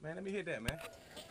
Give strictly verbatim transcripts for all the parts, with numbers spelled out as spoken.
Man, let me hit that, man.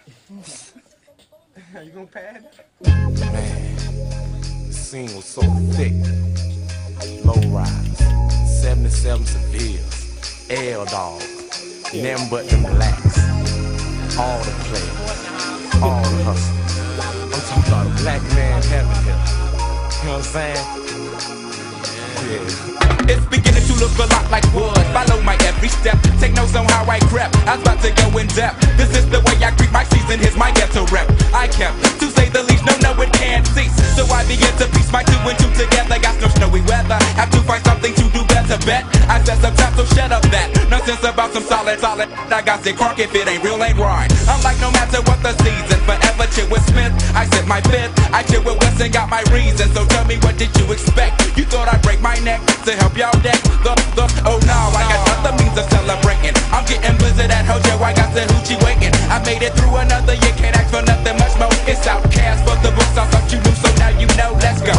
You gonna pad? Man, the scene was so thick. Low riders, seventy-seven Sevilles, L dogs, nothing but them blacks. All the players, all the hustlers. I'm talking about a black man heaven here. You know what I'm saying? Yeah. It's beginning to look a lot like wood. Follow my every step. Take notes on how I crept. I was about to go in depth. This is the way I greet my season. Here's my ghetto rep. I kept, to say the least, no, no, it can't cease. So I begin to piece my two and two together. Got no snowy weather. Have to find something to do better. Bet I said some time, so shut up that nonsense about some solid, solid. I got sick crunk if it ain't real, ain't right. I'm like, no matter what the season, forever chill with Smith. I said my fifth. I chill with West and got my reason. So tell me, what did you expect? You thought I'd break my neck to help y'all deck the, the, oh no, I got other means of celebrating. I'm getting blizzard at Hojo, I got the hoochie waiting. I made it through another year, can't ask for nothing much more. It's Outcast, but the books I thought you knew, so now you know, let's go.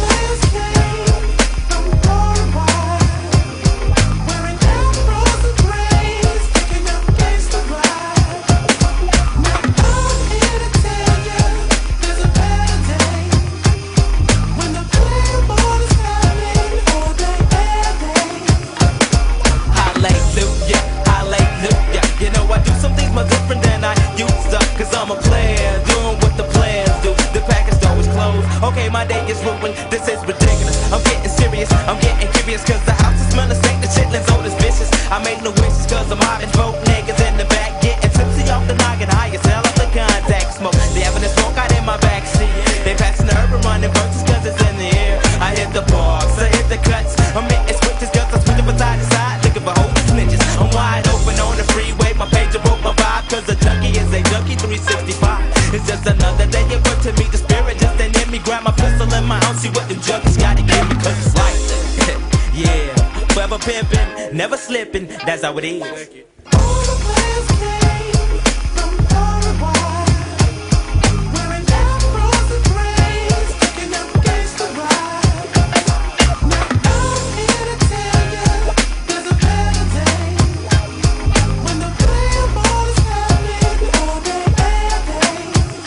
I'm a player, doing what the players do. The package door is closed. Okay, my day is ruined. This is ridiculous. I'm getting serious. I'm getting curious, cause the house is smelling stank. The chitlins old as vicious. I made no wishes, cause I'm out and vote. Niggas in the back getting tipsy off the noggin. Higher sell off the contact smoke. They having a smoke out in my backseat. They passing the urban running verses, cause it's in the air. I hit the parks, I hit the cuts. I'm hitting switches, cause I'm switching from side to side. Looking for holy snitches. I'm wide open on the freeway. My pager broke my vibe, cause the junkie is a junkie three sixty-five. It's just another day at work to meet the spirit. Just ain't in me, grab my pistol in my own. See what them junkies gotta give me, cause it's like that. Yeah, forever pimpin', never slippin', that's how it is. All the players came from far and wide, wearing afros and braids, sticking up against the ride. Now I'm here to tell you, there's a better day, when the player ball is happening all day, every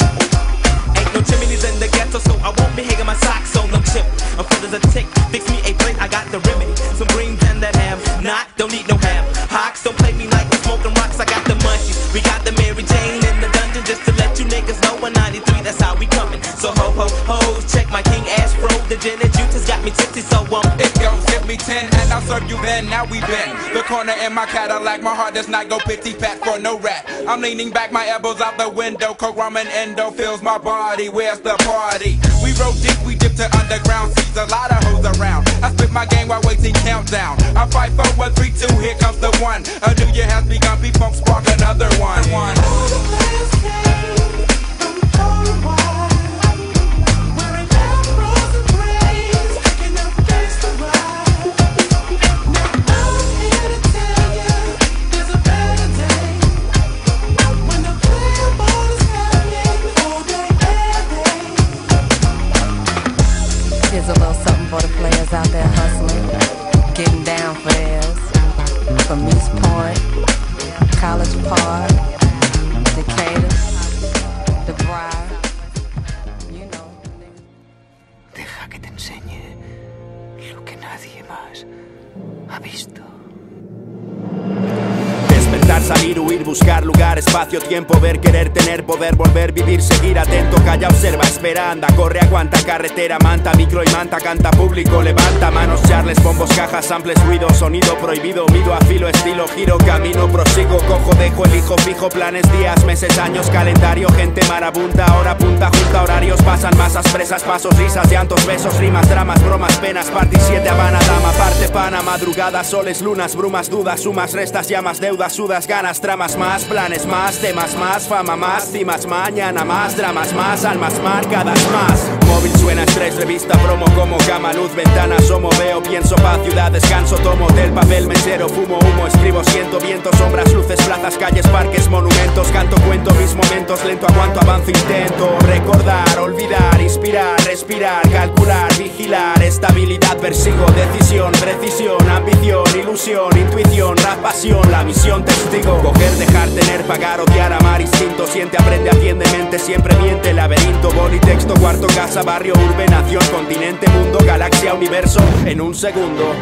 day. Ain't no chimneys in the ghetto, so I won't be hanging my socks on no chip. I'm full as a tick, fix me a plate, I got the remedy. Some greens and that ham, not, don't need no ham. Hawks, don't play me like we're smoking rocks, I got the munchies. We got the Mary Jane in the dungeon, just to let you niggas know we're ninety-three, that's how we coming. So ho ho ho, check my King Astro, the gin and juice has got me tipsy, so um It goes, give me ten and I'll serve you then. Now we been the corner in my Cadillac. My heart does not go pity pat for no rat. I'm leaning back, my elbows out the window. Coke, rum, and endo fills my body. Where's the party? We roll deep, we dip to underground. Sees a lot of hoes around. I spit my game while waiting countdown. I fight four, one, three, two. Here comes the one. A new year has begun. P-Funk spark another one. one. All the players came from far and wide, wearing afros and braids, sticking up against the ride. Now I'm here to tell you, there's a better day, when the player ball is happening all day, every day. Here's a little something for the players out there hustling, getting down for theirs. From East Point, College Park, Decatur, The Briar, you know. Deja que te enseñe lo que nadie más ha visto. Despertar, salir, huir, buscar lugar, espacio, tiempo, ver, querer, tener, poder, volver, vivir, seguir atento, calla, observa, espera, anda, corre, aguanta, carretera, manta, micro y manta, canta, público, levanta, manos, charles, bombos, cajas, samples, ruido, sonido prohibido, mido, afilo, estilo, giro, camino, prosigo, cojo, dejo, elijo, fijo, planes, días, meses, años, calendario, gente marabunta, hora punta, junta, horarios, pasan masas, presas, pasos, risas, llantos, besos, rimas, dramas, bromas, penas, party, siete, Habana, dama, parte, pana, madrugada, soles, lunas, brumas, dudas, sumas, restas, llamas, deudas, sudas, ganas, tramas, más, planes, más, temas, más, fama, más, cimas, mañana, más, dramas, más, almas marcadas, más. Móvil suena, estrés, revista, promo, como cama, luz, ventana, asomo, veo, pienso, paz, ciudad, descanso, tomo del papel, mesero, fumo, humo, escribo, siento, viento, sombras, luces, plazas, calles, parques, monumentos. conciertos, canto, cuento mis momentos, lento aguanto, avanzo, intento recordar, olvidar, inspirar, respirar, calcular, vigilar, estabilidad, persigo, decisión, precisión, ambición, ilusión, intuición, rap, pasión, la misión, testigo, coger, dejar, tener, pagar, odiar, amar, instinto, siente, aprende, atiende, mente, siempre miente, laberinto, boli, texto, cuarto, casa, barrio, urbe, nación, continente, mundo, galaxia, universo, en un segundo.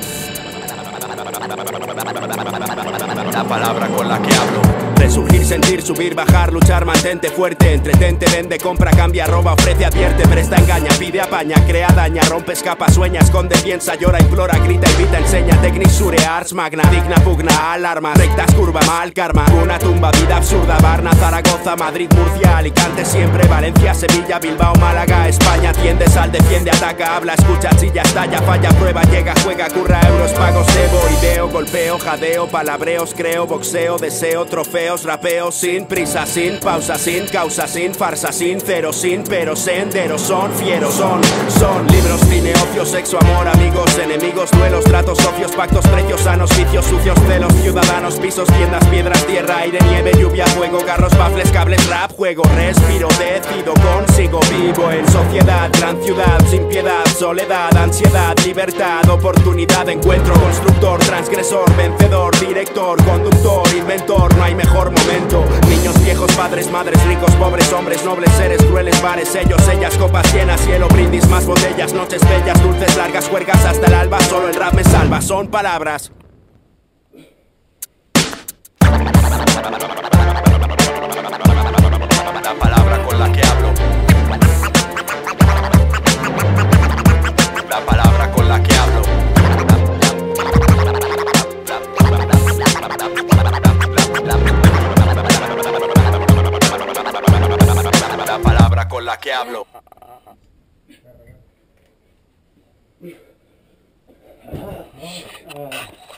La palabra con la que hablo. Resurgir, sentir, subir, bajar, luchar, mantente fuerte. Entretente, vende, compra, cambia, roba, ofrece, advierte, presta, engaña, pide, apaña, crea, daña, rompe, escapa, sueña, esconde, piensa, llora, implora, grita, invita, enseña, tecnisure, ars magna, digna, pugna, alarma, rectas, curva, mal karma, una tumba, vida absurda, Varna, Zaragoza, Madrid, Murcia, Alicante, siempre, Valencia, Sevilla, Bilbao, Málaga, España, tiende, sal, defiende, ataca, habla, escucha, chilla, estalla, falla, prueba, llega, juega, curra, euros, pagos, debo, ideo, golpeo, jadeo, palabreos, creo, boxeo, deseo, trofeos, rapeo, sin prisa, sin pausa, sin causa, sin farsa, sincero, sin pero, senderos, son fieros, son, son libros, cine, ocio, sexo, amor, amigos, enemigos, duelos, tratos, socios, pactos, precios, sanos, vicios, sucios, celos, ciudadanos, pisos, tiendas, piedras, tierra, aire, nieve, lluvia, fuego, carros, baffles, cables, rap, juego, respiro, decido, consigo, vivo en sociedad, gran ciudad, sin piedad, soledad, ansiedad, libertad, oportunidad, encuentro, constructor, transgresor, vencedor, director, conductor, inventor, no hay mejor momento. Niños, viejos, padres, madres, ricos, pobres, hombres, nobles, seres, crueles, bares, ellos, ellas, copas llenas, cielo, brindis, más botellas, noches bellas, dulces, largas, juergas hasta el alba, solo el rap me salva, son palabras. La palabra con la que hablo. La palabra con la que hablo. La palabra con la que hablo. Ah.